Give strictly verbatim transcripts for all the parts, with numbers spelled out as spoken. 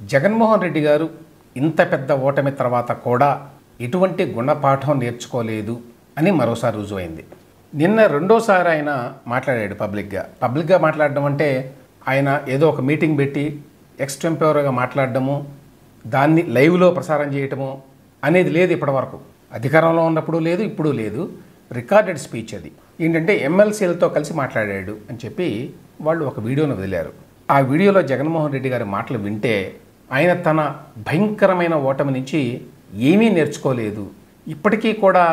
జగన్మోహన్ రెడ్డి గారు ఇంత పెద్ద ఓటమి తర్వాత కూడా ఎటువంటి గుణపాఠం నేర్చుకోలేదు అని మరోసారి రుజువైంది. నిన్న రెండోసారి ఆయన మాట్లాడాడు పబ్లిక్గా. పబ్లిక్గా మాట్లాడడం అంటే ఆయన ఏదో ఒక మీటింగ్ పెట్టి ఎక్స్టెంపోరగా మాట్లాడడము, దాన్ని లైవ్లో ప్రసారం చేయటము అనేది లేదు ఇప్పటివరకు. అధికారంలో ఉన్నప్పుడు లేదు, ఇప్పుడు లేదు. రికార్డెడ్ స్పీచ్ అది. ఏంటంటే ఎమ్మెల్సీలతో కలిసి మాట్లాడాడు అని చెప్పి వాళ్ళు ఒక వీడియోను వదిలారు. ఆ వీడియోలో జగన్మోహన్ రెడ్డి గారి మాటలు వింటే ఆయన తన భయంకరమైన ఓటమి నుంచి ఏమీ నేర్చుకోలేదు, ఇప్పటికీ కూడా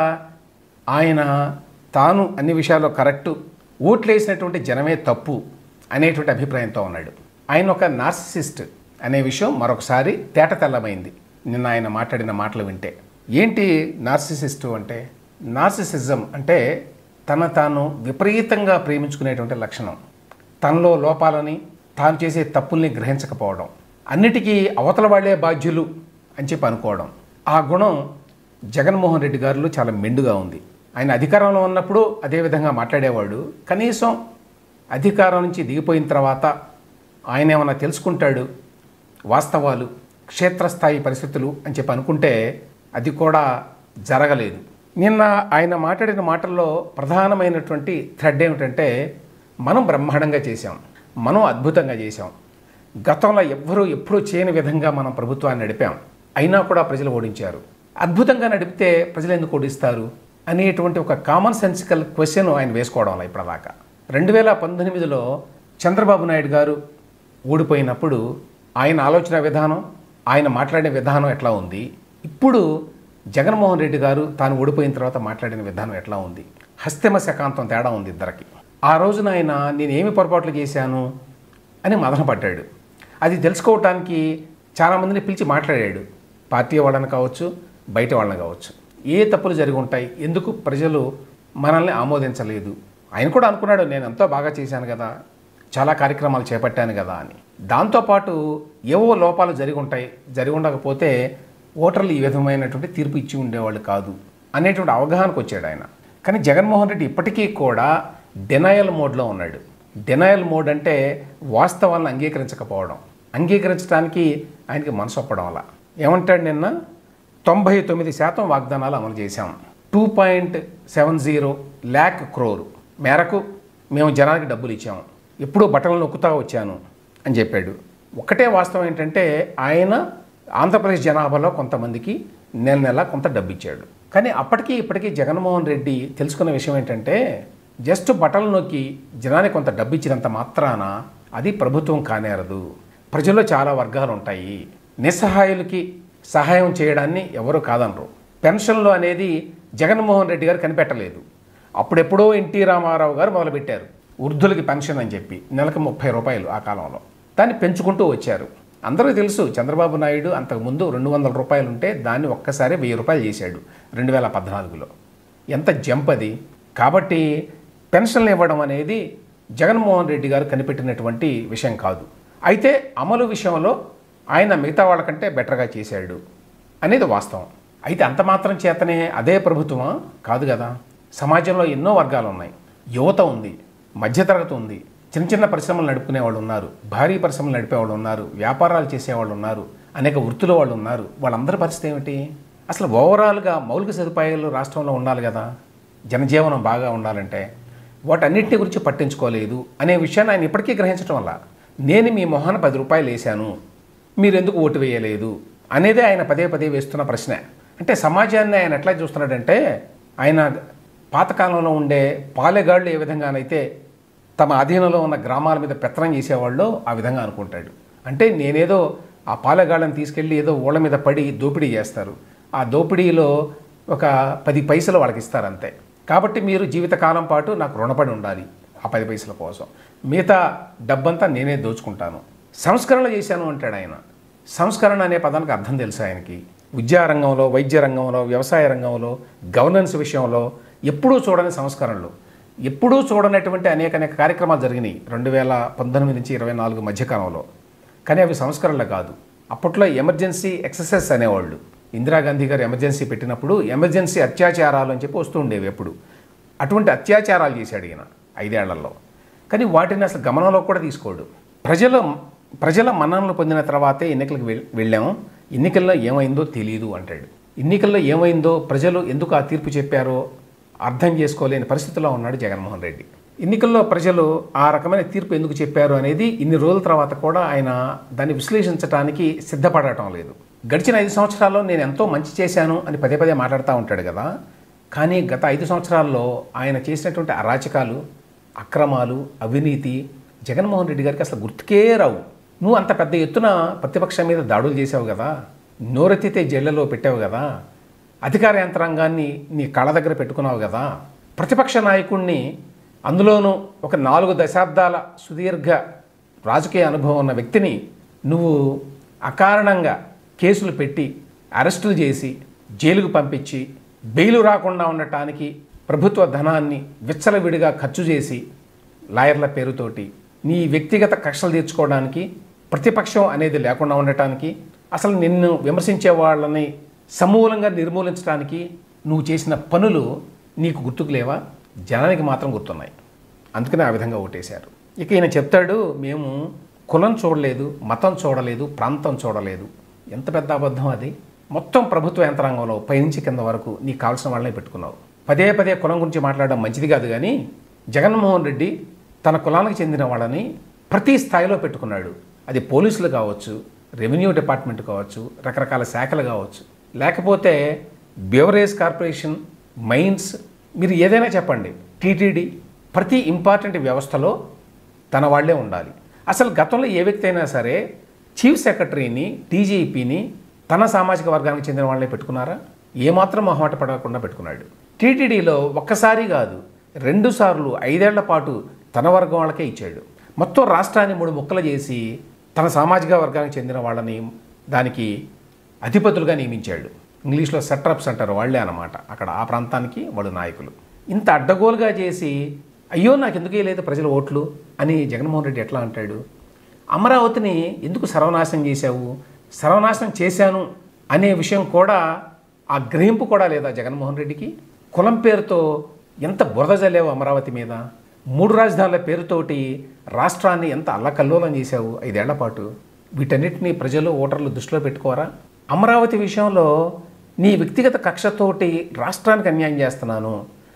ఆయన తాను అన్ని విషయాల్లో కరెక్టు, ఓట్లేసినటువంటి జనమే తప్పు అనేటువంటి అభిప్రాయంతో ఉన్నాడు. ఆయన ఒక నార్సిసిస్ట్ అనే విషయం మరొకసారి తేటతెల్లమైంది నిన్న ఆయన మాట్లాడిన మాటలు వింటే. ఏంటి నార్సిసిస్టు అంటే? నార్సిసిజం అంటే తన తాను విపరీతంగా ప్రేమించుకునేటువంటి లక్షణం. తనలో లోపాలని, తాను చేసే తప్పుల్ని గ్రహించకపోవడం, అన్నిటికీ అవతల వాళ్లే బాధ్యులు అని చెప్పి అనుకోవడం. ఆ గుణం జగన్మోహన్ రెడ్డి గారిలో చాలా మెండుగా ఉంది. ఆయన అధికారంలో ఉన్నప్పుడు అదేవిధంగా మాట్లాడేవాడు. కనీసం అధికారం నుంచి దిగిపోయిన తర్వాత ఆయన ఏమన్నా తెలుసుకుంటాడు, వాస్తవాలు, క్షేత్రస్థాయి పరిస్థితులు అని చెప్పి అనుకుంటే అది కూడా జరగలేదు. నిన్న ఆయన మాట్లాడిన మాటల్లో ప్రధానమైనటువంటి థ్రెడ్ ఏమిటంటే, మనం బ్రహ్మాండంగా చేశాం, మనం అద్భుతంగా చేశాం, గతంలో ఎవ్వరూ ఎప్పుడూ చేయని విధంగా మనం ప్రభుత్వాన్ని నడిపాం, అయినా కూడా ప్రజలు ఓడించారు, అద్భుతంగా నడిపితే ప్రజలు ఎందుకు ఓడిస్తారు అనేటువంటి ఒక కామన్ సెన్సికల్ క్వశ్చన్ ఆయన వేసుకోవడం వల్ల ఇప్పటిదాకా. రెండు వేల పంతొమ్మిదిలో చంద్రబాబు నాయుడు గారు ఓడిపోయినప్పుడు ఆయన ఆలోచన విధానం, ఆయన మాట్లాడే విధానం ఎట్లా ఉంది, ఇప్పుడు జగన్మోహన్ రెడ్డి గారు తాను ఓడిపోయిన తర్వాత మాట్లాడిన విధానం ఎట్లా ఉంది, హస్తమ శకాంతం తేడా ఉంది ఇద్దరికి. ఆ రోజున ఆయన నేనేమి పొరపాట్లు చేశాను అని మదనపడ్డాడు. అది తెలుసుకోవటానికి చాలామందిని పిలిచి మాట్లాడాడు. పార్టీ వాళ్ళని కావచ్చు, బయట వాళ్ళని కావచ్చు. ఏ తప్పులు జరిగి ఉంటాయి, ఎందుకు ప్రజలు మనల్ని ఆమోదించలేదు. ఆయన కూడా అనుకున్నాడు, నేను ఎంతో బాగా చేశాను కదా, చాలా కార్యక్రమాలు చేపట్టాను కదా అని. దాంతోపాటు ఏవో లోపాలు జరిగి ఉంటాయి, జరిగి ఉండకపోతే ఓటర్లు ఈ విధమైనటువంటి తీర్పు ఇచ్చి ఉండేవాళ్ళు కాదు అనేటువంటి అవగాహనకు వచ్చాడు ఆయన. కానీ జగన్మోహన్ రెడ్డి ఇప్పటికీ కూడా డెనయల్ మోడ్లో ఉన్నాడు. డెనయల్ మోడ్ అంటే వాస్తవాలను అంగీకరించకపోవడం. అంగీకరించడానికి ఆయనకి మనసు ఒప్పడం వల్ల ఏమంటాడు, నిన్న తొంభై తొమ్మిది శాతం వాగ్దానాలు అమలు చేశాం, two point seven zero lakh crore మేరకు మేము జనానికి డబ్బులు ఇచ్చాము, ఎప్పుడూ బట్టలు నొక్కుతా వచ్చాను అని చెప్పాడు. ఒకటే వాస్తవం ఏంటంటే, ఆయన ఆంధ్రప్రదేశ్ జనాభాలో కొంతమందికి నెల నెల కొంత డబ్బు ఇచ్చాడు. కానీ అప్పటికీ ఇప్పటికీ జగన్మోహన్ రెడ్డి తెలుసుకున్న విషయం ఏంటంటే, జస్ట్ బట్టలు నొక్కి జనానికి కొంత డబ్బు ఇచ్చినంత మాత్రాన అది ప్రభుత్వం కానేరదు. ప్రజల్లో చాలా వర్గాలు ఉంటాయి, నిస్సహాయులకి సహాయం చేయడాన్ని ఎవరు కాదనరు. పెన్షన్లు అనేది జగన్మోహన్ రెడ్డి గారు కనిపెట్టలేదు. అప్పుడెప్పుడో ఎన్టీ రామారావు గారు మొదలుపెట్టారు వృద్ధులకి పెన్షన్ అని చెప్పి, నెలకు ముప్పై రూపాయలు. ఆ కాలంలో దాన్ని పెంచుకుంటూ వచ్చారు. అందరికీ తెలుసు, చంద్రబాబు నాయుడు అంతకుముందు రెండు వందల రూపాయలు ఉంటే దాన్ని ఒక్కసారి వెయ్యి రూపాయలు చేశాడు రెండు వేల పద్నాలుగులో. ఎంత జంప్ అది. కాబట్టి పెన్షన్లు ఇవ్వడం అనేది జగన్మోహన్ రెడ్డి గారు కనిపెట్టినటువంటి విషయం కాదు. అయితే అమలు విషయంలో ఆయన మిగతా వాళ్ళకంటే బెటర్గా చేశాడు అనేది వాస్తవం. అయితే అంత మాత్రం చేతనే అదే ప్రభుత్వమా? కాదు కదా. సమాజంలో ఎన్నో వర్గాలు ఉన్నాయి. యువత ఉంది, మధ్యతరగతి ఉంది, చిన్న చిన్న పరిశ్రమలు నడుపుకునే వాళ్ళు ఉన్నారు, భారీ పరిశ్రమలు నడిపేవాళ్ళు ఉన్నారు, వ్యాపారాలు చేసేవాళ్ళు ఉన్నారు, అనేక వృత్తుల వాళ్ళు ఉన్నారు. వాళ్ళందరి పరిస్థితి ఏమిటి? అసలు ఓవరాల్గా మౌలిక సదుపాయాలు రాష్ట్రంలో ఉండాలి కదా, జనజీవనం బాగా ఉండాలంటే. వాటన్నిటిని గురించి పట్టించుకోలేదు అనే విషయాన్ని ఆయన ఇప్పటికీ గ్రహించడం వల్ల, నేను మీ మొహాన పది రూపాయలు వేశాను, మీరు ఎందుకు ఓటు వేయలేదు అనేదే ఆయన పదే పదే వేస్తున్న ప్రశ్న. అంటే సమాజాన్ని ఆయన ఎట్లా చూస్తున్నాడంటే, ఆయన పాతకాలంలో ఉండే పాలెగాళ్ళు ఏ విధంగానైతే తమ అధీనంలో ఉన్న గ్రామాల మీద పెత్తనం చేసేవాళ్ళు ఆ విధంగా అనుకుంటాడు. అంటే నేనేదో ఆ పాలెగాళ్ళని తీసుకెళ్ళి ఏదో ఊళ్ళ మీద పడి దోపిడీ చేస్తారు, ఆ దోపిడీలో ఒక పది పైసలు వాళ్ళకి ఇస్తారు అంతే. కాబట్టి మీరు జీవితకాలం పాటు నాకు రుణపడి ఉండాలి ఆ పది పైసల కోసం, మిగతా డబ్బంతా నేనే దోచుకుంటాను. సంస్కరణ చేశాను అంటాడు ఆయన. సంస్కరణ అనే పదానికి అర్థం తెలుసు ఆయనకి. విద్యారంగంలో, వైద్య రంగంలో, వ్యవసాయ రంగంలో, గవర్నెన్స్ విషయంలో ఎప్పుడూ చూడని సంస్కరణలు, ఎప్పుడూ చూడనటువంటి అనేక అనేక కార్యక్రమాలు జరిగినాయి రెండు వేల పంతొమ్మిది నుంచి ఇరవై నాలుగు మధ్యకాలంలో. కానీ అవి సంస్కరణలు కాదు. అప్పట్లో ఎమర్జెన్సీ ఎక్సెసెస్ అనేవాళ్ళు. ఇందిరాగాంధీ గారు ఎమర్జెన్సీ పెట్టినప్పుడు ఎమర్జెన్సీ అత్యాచారాలు అని చెప్పి వస్తూ ఉండేవి ఎప్పుడు. అటువంటి అత్యాచారాలు చేశాడు ఈయన ఐదేళ్లలో. కానీ వాటిని అసలు గమనంలో కూడా తీసుకోడు. ప్రజలు ప్రజల మన్ననలు పొందిన తర్వాతే ఎన్నికలకు వెళ్ళాము, ఎన్నికల్లో ఏమైందో తెలియదు అంటాడు. ఎన్నికల్లో ఏమైందో ప్రజలు ఎందుకు ఆ తీర్పు చెప్పారో అర్థం చేసుకోలేని పరిస్థితిలో ఉన్నాడు జగన్మోహన్ రెడ్డి. ఎన్నికల్లో ప్రజలు ఆ రకమైన తీర్పు ఎందుకు చెప్పారు అనేది ఇన్ని రోజుల తర్వాత కూడా ఆయన దాన్ని విశ్లేషించడానికి సిద్ధపడటం లేదు. గడిచిన ఐదు సంవత్సరాల్లో నేను ఎంతో మంచి చేశాను అని పదే పదే మాట్లాడుతూ ఉంటాడు కదా, కానీ గత ఐదు సంవత్సరాల్లో ఆయన చేసినటువంటి అరాచకాలు, అక్రమాలు, అవినీతి జగన్మోహన్ రెడ్డి గారికి అసలు గుర్తుకే రావు. నువ్వు అంత పెద్ద ఎత్తున ప్రతిపక్షం మీద దాడులు చేసావు కదా, నోరెత్తితే జైళ్లలో పెట్టావు కదా, అధికార యంత్రాంగాన్ని నీ కళ్ళ దగ్గర పెట్టుకున్నావు కదా, ప్రతిపక్ష నాయకుడిని, అందులోనూ ఒక నాలుగు దశాబ్దాల సుదీర్ఘ రాజకీయ అనుభవం ఉన్న వ్యక్తిని నువ్వు అకారణంగా కేసులు పెట్టి అరెస్టులు చేసి జైలుకు పంపించి బెయిలు రాకుండా ఉండటానికి ప్రభుత్వ ధనాన్ని విచ్చలవిడిగా ఖర్చు చేసి లాయర్ల పేరుతోటి నీ వ్యక్తిగత కక్షలు తీర్చుకోవడానికి, ప్రతిపక్షం అనేది లేకుండా ఉండటానికి, అసలు నిన్ను విమర్శించే వాళ్ళని సమూలంగా నిర్మూలించడానికి నువ్వు చేసిన పనులు నీకు గుర్తుకు లేవా? జనానికి మాత్రం గుర్తున్నాయి. అందుకనే ఆ విధంగా ఓటేశారు. ఇక ఈయన చెప్తాడు, మేము కులం చూడలేదు, మతం చూడలేదు, ప్రాంతం చూడలేదు. ఎంత పెద్ద అబద్ధం అది. మొత్తం ప్రభుత్వ యంత్రాంగంలో పైనుంచి కింద వరకు నీకు కావాల్సిన వాళ్ళనే పెట్టుకున్నావు. పదే పదే కులం గురించి మాట్లాడడం మంచిది కాదు, కానీ జగన్మోహన్ రెడ్డి తన కులానికి చెందిన వాళ్ళని ప్రతి స్థాయిలో పెట్టుకున్నాడు. అది పోలీసులు కావచ్చు, రెవెన్యూ డిపార్ట్మెంట్ కావచ్చు, రకరకాల శాఖలు కావచ్చు, లేకపోతే బెవరేజ్ కార్పొరేషన్, మైన్స్, మీరు ఏదైనా చెప్పండి, టీటీడీ, ప్రతి ఇంపార్టెంట్ వ్యవస్థలో తన వాళ్లే ఉండాలి. అసలు గతంలో ఏ వ్యక్తి అయినా సరే చీఫ్ సెక్రటరీని, డీజీపీని తన సామాజిక వర్గానికి చెందిన వాళ్ళే పెట్టుకున్నారా? ఏమాత్రం మొహమాట పడకుండా పెట్టుకున్నాడు. టీటీడీలో ఒక్కసారి కాదు, రెండు సార్లు ఐదేళ్ల పాటు తన వర్గం వాళ్ళకే ఇచ్చాడు. మొత్తం రాష్ట్రాన్ని మూడు ముక్కలు చేసి తన సామాజిక వర్గానికి చెందిన వాళ్ళని దానికి అధిపతులుగా నియమించాడు. ఇంగ్లీష్లో సెట్రప్స్ అంటారు, వాళ్లే అన్నమాట అక్కడ ఆ ప్రాంతానికి వాళ్ళు నాయకులు. ఇంత అడ్డగోలుగా చేసి అయ్యో నాకు ఎందుకు లేదు ప్రజల ఓట్లు అని జగన్మోహన్ రెడ్డి ఎట్లా అంటాడు? అమరావతిని ఎందుకు సర్వనాశనం చేశావు, సర్వనాశనం చేశాను అనే విషయం కూడా, ఆ గ్రహింపు కూడా లేదా జగన్మోహన్ రెడ్డికి? కులం పేరుతో ఎంత బురద జల్లేవు అమరావతి మీద, మూడు రాజధానుల పేరుతోటి రాష్ట్రాన్ని ఎంత అల్లకల్లోలం చేశావు ఐదేళ్ల పాటు. వీటన్నిటినీ ప్రజలు, ఓటర్లు దృష్టిలో పెట్టుకోరా? అమరావతి విషయంలో నీ వ్యక్తిగత కక్షతోటి రాష్ట్రానికి అన్యాయం చేస్తున్నాను,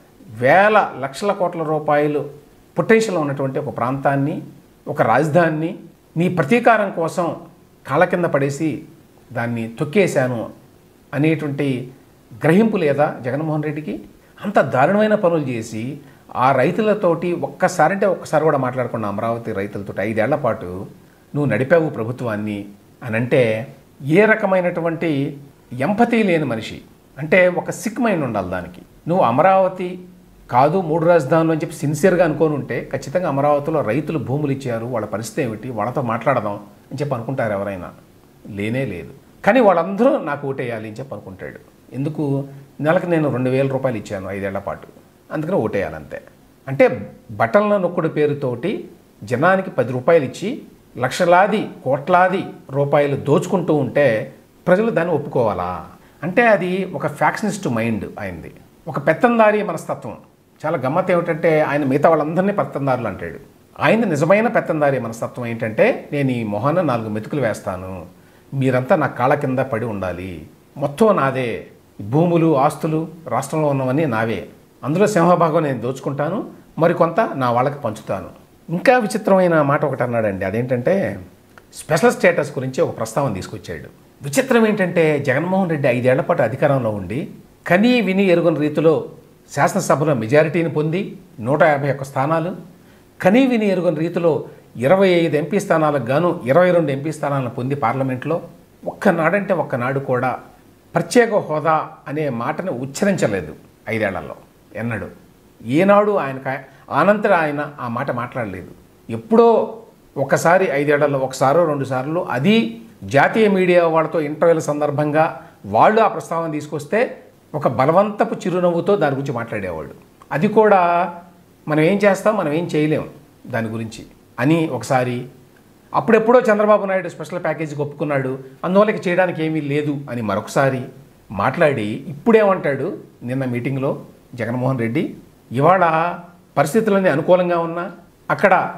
వేల లక్షల కోట్ల రూపాయలు పొటెన్షియల్ ఉన్నటువంటి ఒక ప్రాంతాన్ని, ఒక రాజధానిని నీ ప్రతీకారం కోసం కాళ్ళ కింద పడేసి దాన్ని తొక్కేశాను అనేటువంటి గ్రహింపు లేదా జగన్మోహన్ రెడ్డికి? అంత దారుణమైన పనులు చేసి ఆ రైతులతోటి ఒక్కసారంటే ఒక్కసారి కూడా మాట్లాడకుండా అమరావతి రైతులతో ఐదేళ్ల పాటు నువ్వు నడిపావు ప్రభుత్వాన్ని అని అంటే ఏ రకమైనటువంటి ఎంపతి లేని మనిషి అంటే ఒక సిక్ మైండ్ ఉండాలి దానికి. నువ్వు అమరావతి కాదు మూడు రాజధానులు అని చెప్పి సిన్సియర్గా అనుకోని ఉంటే ఖచ్చితంగా అమరావతిలో రైతులు భూములు ఇచ్చారు, వాళ్ళ పరిస్థితి ఏమిటి, వాళ్ళతో మాట్లాడదాం అని చెప్పి అనుకుంటారు ఎవరైనా? లేనే లేదు. కానీ వాళ్ళందరూ నాకు ఓటేయాలి అని చెప్పి అనుకుంటాడు. ఎందుకు? నెలకు నేను రెండు వేల రూపాయలు ఇచ్చాను ఐదేళ్ల పాటు, అందుకని ఓటేయాలంతే. అంటే బటన్ల నొక్కుడు పేరుతోటి జనానికి పది రూపాయలు ఇచ్చి లక్షలాది కోట్లాది రూపాయలు దోచుకుంటూ ఉంటే ప్రజలు దాన్ని ఒప్పుకోవాలా? అంటే అది ఒక ఫ్యాక్షనిస్ట్ మైండ్ ఆయనది, ఒక పెత్తందారి మనస్తత్వం. చాలా గమ్మత్ ఏమిటంటే ఆయన మిగతా వాళ్ళందరినీ పెత్తందారులు అంటాడు. ఆయన నిజమైన పెత్తందారి మనస్తత్వం ఏంటంటే, నేను ఈ మొహాన నాలుగు మెతుకులు వేస్తాను, మీరంతా నా కాళ్ళ కింద పడి ఉండాలి, మొత్తం నాదే, భూములు ఆస్తులు రాష్ట్రంలో ఉన్నవన్నీ నావే, అందులో సింహభాగం నేను దోచుకుంటాను, మరికొంత నా వాళ్ళకి పంచుతాను. ఇంకా విచిత్రమైన మాట ఒకటి అన్నాడండి, అదేంటంటే స్పెషల్ స్టేటస్ గురించి ఒక ప్రస్తావన తీసుకొచ్చాడు. విచిత్రం ఏంటంటే జగన్మోహన్ రెడ్డి ఐదేళ్ల పాటు అధికారంలో ఉండి కనీ విని ఎరుగని రీతిలో శాసనసభలో మెజారిటీని పొంది నూట యాభై ఒక్క స్థానాలు, కనీ విని ఎరుగని రీతిలో ఇరవై ఐదు ఎంపీ స్థానాలకు గాను ఇరవై రెండు ఎంపీ స్థానాలను పొంది పార్లమెంట్లో ఒక్కనాడంటే ఒక్కనాడు కూడా ప్రత్యేక హోదా అనే మాటను ఉచ్చరించలేదు ఐదేళ్లలో ఎన్నడూ. ఏనాడు ఆయనకు ఆనంతరం ఆయన ఆ మాట మాట్లాడలేదు. ఎప్పుడో ఒకసారి ఐదేళ్లలో ఒకసారో రెండు సార్లు, అది జాతీయ మీడియా వాళ్ళతో ఇంటర్వ్యూల సందర్భంగా వాళ్ళు ఆ ప్రస్తావన తీసుకొస్తే ఒక బలవంతపు చిరునవ్వుతో దాని గురించి మాట్లాడేవాళ్ళు. అది కూడా మనం ఏం చేస్తాం, మనం ఏం చేయలేం దాని గురించి అని ఒకసారి. అప్పుడెప్పుడో చంద్రబాబు నాయుడు స్పెషల్ ప్యాకేజీకి ఒప్పుకున్నాడు, అందువల్ల చేయడానికి ఏమీ లేదు అని మరొకసారి మాట్లాడి ఇప్పుడేమంటాడు నిన్న మీటింగ్లో జగన్మోహన్ రెడ్డి, ఇవాళ పరిస్థితులన్నీ అనుకూలంగా ఉన్నా, అక్కడ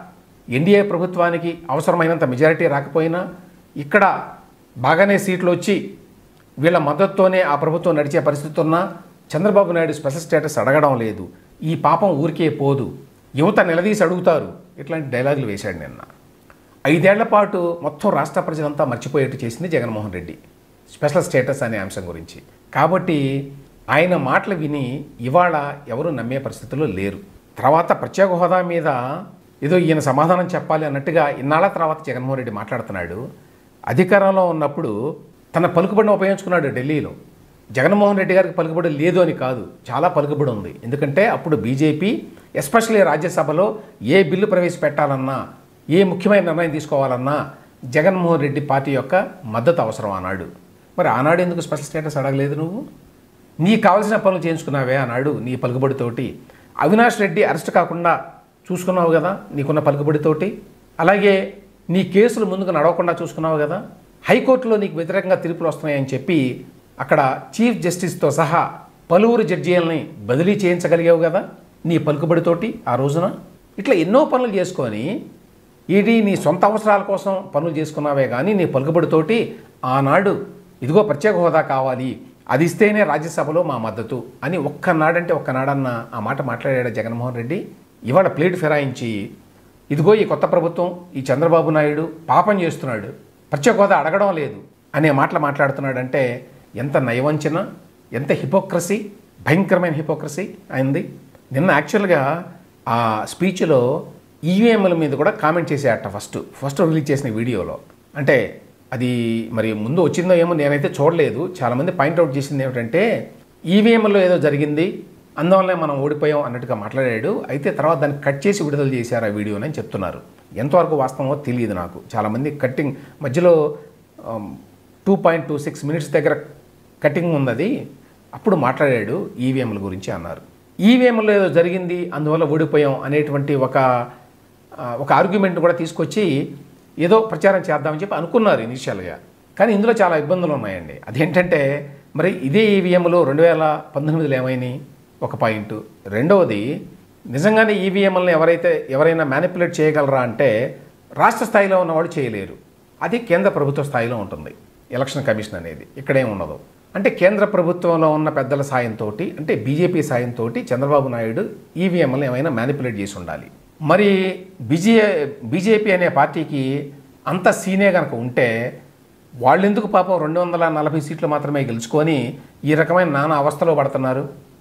ఎన్డీఏ ప్రభుత్వానికి అవసరమైనంత మెజారిటీ రాకపోయినా ఇక్కడ బాగానే సీట్లు వచ్చి వీళ్ళ మద్దతుతోనే ఆ ప్రభుత్వం నడిచే పరిస్థితి ఉన్నా చంద్రబాబు నాయుడు స్పెషల్ స్టేటస్ అడగడం లేదు, ఈ పాపం ఊరికే పోదు, యువత నిలదీసి అడుగుతారు, ఇట్లాంటి డైలాగులు వేశాడు నిన్న. ఐదేళ్ల పాటు మొత్తం రాష్ట్ర ప్రజలంతా మర్చిపోయేట్టు చేసింది జగన్మోహన్ రెడ్డి స్పెషల్ స్టేటస్ అనే అంశం గురించి. కాబట్టి ఆయన మాటలు విని ఇవాళ ఎవరు నమ్మే పరిస్థితుల్లో లేరు. తర్వాత ప్రత్యేక హోదా మీద ఏదో ఈయన సమాధానం చెప్పాలి అన్నట్టుగా ఇన్నాళ్ళ తర్వాత జగన్మోహన్ రెడ్డి మాట్లాడుతున్నాడు. అధికారంలో ఉన్నప్పుడు తన పలుకుబడిని ఉపయోగించుకున్నాడు ఢిల్లీలో. జగన్మోహన్ రెడ్డి గారికి పలుకుబడి లేదు అని కాదు, చాలా పలుకుబడి ఉంది. ఎందుకంటే అప్పుడు బీజేపీ ఎస్పెషల్లీ రాజ్యసభలో ఏ బిల్లు ప్రవేశపెట్టాలన్నా ఏ ముఖ్యమైన నిర్ణయం తీసుకోవాలన్నా జగన్మోహన్ రెడ్డి పార్టీ యొక్క మద్దతు అవసరం ఆనాడు. మరి ఆనాడు ఎందుకు స్పెషల్ స్టేటస్ అడగలేదు? నువ్వు నీకు కావాల్సిన పనులు చేయించుకున్నావే ఆనాడు నీ పలుకుబడితోటి. అవినాష్ రెడ్డి అరెస్ట్ కాకుండా చూసుకున్నావు కదా నీకున్న పలుకుబడితోటి. అలాగే నీ కేసులు ముందుకు నడవకుండా చూసుకున్నావు కదా. హైకోర్టులో నీకు వ్యతిరేకంగా తీర్పులు వస్తున్నాయని చెప్పి అక్కడ చీఫ్ జస్టిస్తో సహా పలువురు జడ్జీలని బదిలీ చేయించగలిగావు కదా నీ పలుకుబడితోటి ఆ రోజున. ఇట్లా ఎన్నో పనులు చేసుకొని ఇది నీ సొంత అవసరాల కోసం పనులు చేసుకున్నావే కానీ నీ పలుకుబడితోటి ఆనాడు ఇదిగో ప్రత్యేక హోదా కావాలి, అది ఇస్తేనే రాజ్యసభలో మా మద్దతు అని ఒక్కనాడంటే ఒక్కనాడన్న ఆ మాట మాట్లాడాడు జగన్మోహన్ రెడ్డి. ఇవాళ ప్లేట్ ఫిరాయించి ఇదిగో ఈ కొత్త ప్రభుత్వం ఈ చంద్రబాబు నాయుడు పాపం చేస్తున్నాడు, ప్రత్యేక హోదా అడగడం లేదు అనే మాటలు మాట్లాడుతున్నాడంటే ఎంత నయవంచన, ఎంత హిపోక్రసీ, భయంకరమైన హిపోక్రసీ అయింది. నిన్న యాక్చువల్గా ఆ స్పీచ్లో ఈవీఎంల మీద కూడా కామెంట్ చేసేట ఫస్ట్ ఫస్ట్ రిలీజ్ చేసిన వీడియోలో. అంటే అది మరి ముందు వచ్చిందో ఏమో నేనైతే చూడలేదు. చాలామంది పాయింట్అవుట్ చేసింది ఏమిటంటే ఈవీఎంలో ఏదో జరిగింది అందువల్లనే మనం ఓడిపోయాం అన్నట్టుగా మాట్లాడాడు. అయితే తర్వాత దాన్ని కట్ చేసి విడుదల చేశారు ఆ వీడియోని అని చెప్తున్నారు. ఎంతవరకు వాస్తవమో తెలియదు నాకు. చాలామంది కట్టింగ్ మధ్యలో two point two six minutes దగ్గర కటింగ్ ఉన్నది అప్పుడు మాట్లాడాడు ఈవీఎంల గురించి అన్నారు. ఈవీఎంలో ఏదో జరిగింది అందువల్ల ఓడిపోయాం అనేటువంటి ఒక ఒక ఆర్గ్యుమెంట్ కూడా తీసుకొచ్చి ఏదో ప్రచారం చేద్దామని చెప్పి అనుకున్నారు ఇనిషియల్గా. కానీ ఇందులో చాలా ఇబ్బందులు ఉన్నాయండి. అదేంటంటే మరి ఇదే ఈవీఎంలు రెండు వేల పంతొమ్మిదిలో ఏమైనాయి ఒక పాయింట్. రెండవది నిజంగానే ఈవీఎంలను ఎవరైతే ఎవరైనా మ్యానిపులేట్ చేయగలరా అంటే రాష్ట్ర స్థాయిలో ఉన్నవాళ్ళు చేయలేరు. అది కేంద్ర ప్రభుత్వ స్థాయిలో ఉంటుంది ఎలక్షన్ కమిషన్ అనేది. ఇక్కడేం ఉండదు. అంటే కేంద్ర ప్రభుత్వంలో ఉన్న పెద్దల సాయంతో అంటే బీజేపీ సాయంతో చంద్రబాబు నాయుడు ఈవీఎంలను ఏమైనా మ్యానిపులేట్ చేసి ఉండాలి. మరి బీజే బీజేపీ అనే పార్టీకి అంత సీనే కనుక ఉంటే వాళ్ళు ఎందుకు పాపం రెండు వందల నలభై సీట్లు మాత్రమే గెలుచుకొని ఈ రకమైన నానా అవస్థలో పడుతున్నారు?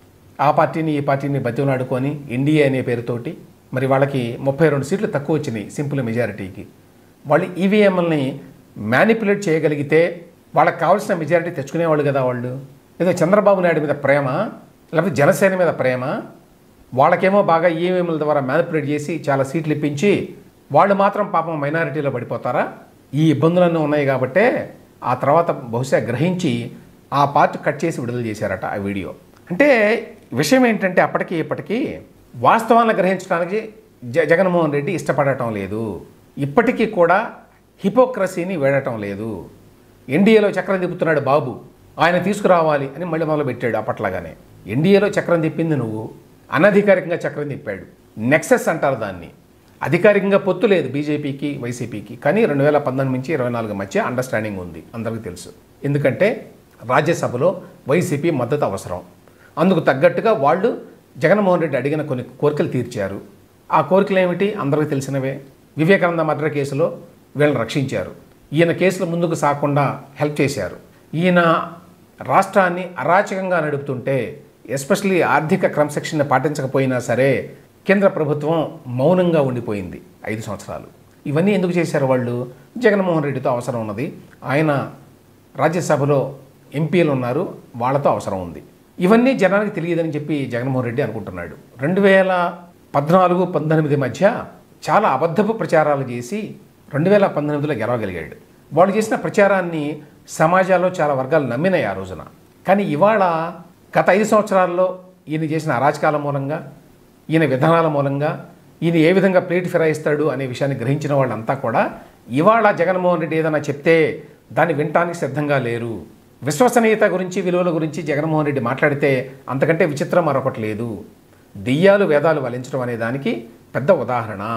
ఆ పార్టీని ఈ పార్టీని బతిమలాడుకొని ఎన్డీఏ అనే పేరుతోటి మరి వాళ్ళకి ముప్పై రెండు సీట్లు తక్కువ వచ్చినాయి సింపుల్ మెజారిటీకి. వాళ్ళు ఈవీఎంలని మ్యానిపులేట్ చేయగలిగితే వాళ్ళకి కావాల్సిన మెజారిటీ తెచ్చుకునేవాళ్ళు కదా. వాళ్ళు ఏదో చంద్రబాబు నాయుడు మీద ప్రేమ లేకపోతే జనసేన మీద ప్రేమ, వాళ్ళకేమో బాగా ఈవీఎంల ద్వారా మ్యానిపులేట్ చేసి చాలా సీట్లు ఇప్పించి వాళ్ళు మాత్రం పాపం మైనారిటీలో పడిపోతారా? ఈ ఇబ్బందులన్నీ ఉన్నాయి కాబట్టే ఆ తర్వాత బహుశా గ్రహించి ఆ పార్ట్ కట్ చేసి విడుదల చేశారట ఆ వీడియో. అంటే విషయం ఏంటంటే అప్పటికి ఇప్పటికీ వాస్తవాలను గ్రహించడానికి జ జగన్మోహన్ రెడ్డి ఇష్టపడటం లేదు. ఇప్పటికీ కూడా హిపోక్రసీని వేడటం లేదు. ఎన్డీఏలో చక్రం తిప్పుతున్నాడు బాబు, ఆయన తీసుకురావాలి అని మళ్ళీ మొదలుపెట్టాడు అప్పట్లాగానే. ఎన్డీఏలో చక్రం తిప్పింది నువ్వు, అనధికారికంగా చక్రం తిప్పాడు. నెక్సెస్ అంటారు దాన్ని. అధికారికంగా పొత్తు లేదు బీజేపీకి వైసీపీకి, కానీ రెండు వేల పంతొమ్మిది నుంచి ఇరవై నాలుగు మధ్య అండర్స్టాండింగ్ ఉంది, అందరికీ తెలుసు. ఎందుకంటే రాజ్యసభలో వైసీపీ మద్దతు అవసరం. అందుకు తగ్గట్టుగా వాళ్ళు జగన్మోహన్ రెడ్డి అడిగిన కొన్ని కోరికలు తీర్చారు. ఆ కోరికలు ఏమిటి అందరికీ తెలిసినవే. వివేకానంద మర్డర్ కేసులో వీళ్ళని రక్షించారు. ఈయన కేసులు ముందుకు సాగకుండా హెల్ప్ చేశారు. ఈయన రాష్ట్రాన్ని అరాచకంగా నడుపుతుంటే ఎస్పెషల్లీ ఆర్థిక క్రమశిక్షణ పాటించకపోయినా సరే కేంద్ర ప్రభుత్వం మౌనంగా ఉండిపోయింది ఐదు సంవత్సరాలు. ఇవన్నీ ఎందుకు చేశారు వాళ్ళు? జగన్మోహన్ రెడ్డితో అవసరం ఉన్నది. ఆయన రాజ్యసభలో ఎంపీలు ఉన్నారు, వాళ్ళతో అవసరం ఉంది. ఇవన్నీ జనానికి తెలియదని చెప్పి జగన్మోహన్ రెడ్డి అనుకుంటున్నాడు. రెండు వేల పద్నాలుగు పంతొమ్మిది మధ్య చాలా అబద్ధపు ప్రచారాలు చేసి రెండు వేల పంతొమ్మిదిలో గెలవగలిగాడు. వాళ్ళు చేసిన ప్రచారాన్ని సమాజాల్లో చాలా వర్గాలు నమ్మినాయి ఆ రోజున. కానీ ఇవాళ గత ఐదు సంవత్సరాల్లో ఈయన చేసిన అరాచకాల మూలంగా, ఈయన విధానాల మూలంగా, ఈయన ఏ విధంగా ప్లేట్ ఫిరాయిస్తాడు అనే విషయాన్ని గ్రహించిన వాళ్ళంతా కూడా ఇవాళ జగన్మోహన్ రెడ్డి ఏదైనా చెప్తే దాన్ని వినటానికి సిద్ధంగా లేరు. విశ్వసనీయత గురించి, విలువల గురించి జగన్మోహన్ రెడ్డి మాట్లాడితే అంతకంటే విచిత్రం మరొకటి లేదు. దెయ్యాలు వేదాలు వలించడం అనే దానికి పెద్ద ఉదాహరణ.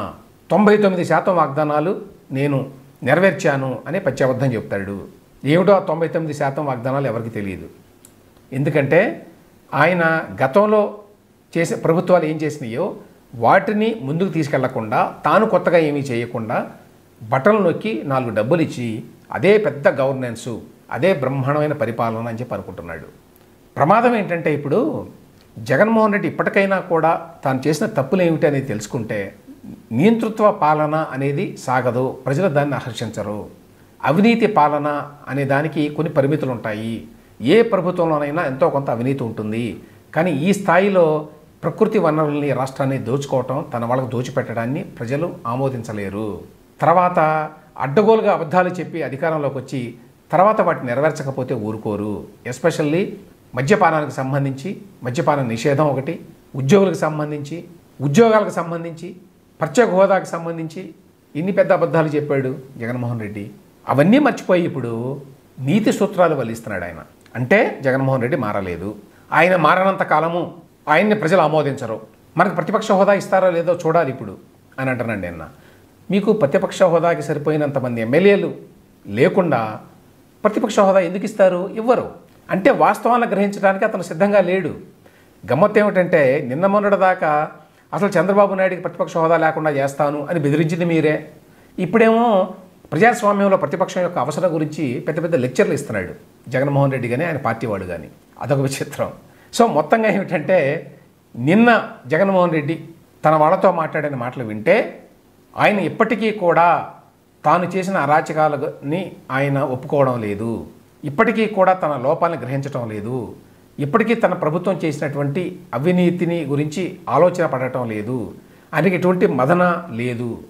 తొంభై తొమ్మిది శాతం వాగ్దానాలు నేను నెరవేర్చాను అనే పచ్చాబద్ధం చెప్తాడు. ఏమిటో ఆ తొంభై తొమ్మిది శాతం వాగ్దానాలు ఎవరికి తెలియదు. ఎందుకంటే ఆయన గతంలో చేసే ప్రభుత్వాలు ఏం చేసినాయో వాటిని ముందుకు తీసుకెళ్లకుండా, తాను కొత్తగా ఏమీ చేయకుండా బట్టలు నొక్కి నాలుగు డబ్బులు ఇచ్చి అదే పెద్ద గవర్నెన్సు, అదే బ్రహ్మాండమైన పరిపాలన అని చెప్పి అనుకుంటున్నాడు. ప్రమాదం ఏంటంటే ఇప్పుడు జగన్మోహన్ రెడ్డి ఇప్పటికైనా కూడా తాను చేసిన తప్పులు ఏమిటి అనేది తెలుసుకుంటే నియంతృత్వ పాలన అనేది సాగదు, ప్రజలు దాన్ని ఆకర్షించరు. అవినీతి పాలన అనే దానికి కొన్ని పరిమితులు ఉంటాయి. ఏ ప్రభుత్వంలోనైనా ఎంతో కొంత అవినీతి ఉంటుంది. కానీ ఈ స్థాయిలో ప్రకృతి వనరుల్ని రాష్ట్రాన్ని దోచుకోవటం, తన వాళ్ళకు దోచిపెట్టడాన్ని ప్రజలు ఆమోదించలేరు. తర్వాత అడ్డగోలుగా అబద్ధాలు చెప్పి అధికారంలోకి వచ్చి తర్వాత వాటిని నెరవేర్చకపోతే ఊరుకోరు. ఎస్పెషల్లీ మద్యపానానికి సంబంధించి మద్యపాన నిషేధం ఒకటి, ఉద్యోగులకు సంబంధించి, ఉద్యోగాలకు సంబంధించి, ప్రత్యేక హోదాకు సంబంధించి ఇన్ని పెద్ద అబద్ధాలు చెప్పాడు జగన్మోహన్ రెడ్డి. అవన్నీ మర్చిపోయి ఇప్పుడు నీతి సూత్రాలు వల్లిస్తున్నాడు ఆయన. అంటే జగన్మోహన్ రెడ్డి మారలేదు, ఆయన మారనంత కాలము ఆయన్ని ప్రజలు ఆమోదించరు, మనకు ప్రతిపక్ష హోదా ఇస్తారో లేదో చూడాలి ఇప్పుడు అని అంటున్నాడు నిన్న. మీకు ప్రతిపక్ష హోదాకి సరిపోయినంతమంది ఎమ్మెల్యేలు లేకుండా ప్రతిపక్ష హోదా ఎందుకు ఇస్తారు? ఇవ్వరు. అంటే వాస్తవాలను గ్రహించడానికి అతను సిద్ధంగా లేడు. గమ్మత్తు ఏమిటంటే నిన్న మొన్నటి దాకా అసలు చంద్రబాబు నాయుడికి ప్రతిపక్ష హోదా లేకుండా చేస్తాను అని బెదిరించింది మీరే. ఇప్పుడేమో ప్రజాస్వామ్యంలో ప్రతిపక్షం యొక్క అవసరం గురించి పెద్ద పెద్ద లెక్చర్లు ఇస్తున్నాడు జగన్మోహన్ రెడ్డి కానీ ఆయన పార్టీ వాడు కానీ. అదొక విచిత్రం. సో మొత్తంగా ఏమిటంటే నిన్న జగన్మోహన్ రెడ్డి తన వాళ్ళతో మాట్లాడిన మాటలు వింటే ఆయన ఇప్పటికీ కూడా తాను చేసిన అరాచకాలని ఆయన ఒప్పుకోవడం లేదు, ఇప్పటికీ కూడా తన లోపాలను గ్రహించడం లేదు, ఇప్పటికీ తన ప్రభుత్వం చేసినటువంటి అవినీతిని గురించి ఆలోచన పడటం లేదు, ఆయనకి ఎటువంటి మదన లేదు.